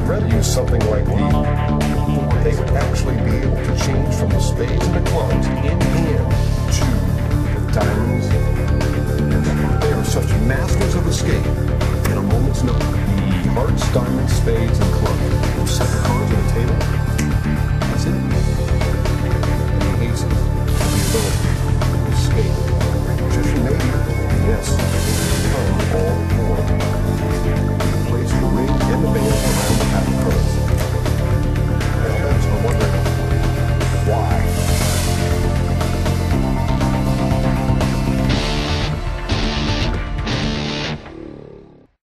read to use something like they would actually be able to change from the spades and the clubs in hand to the diamonds. They are such masters of escape in a moment's notice. The hearts, diamonds, spades, and